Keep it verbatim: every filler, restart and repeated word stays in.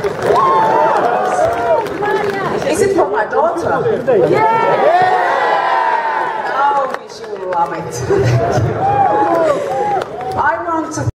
Is it for my daughter? Yeah! Oh, she will love it.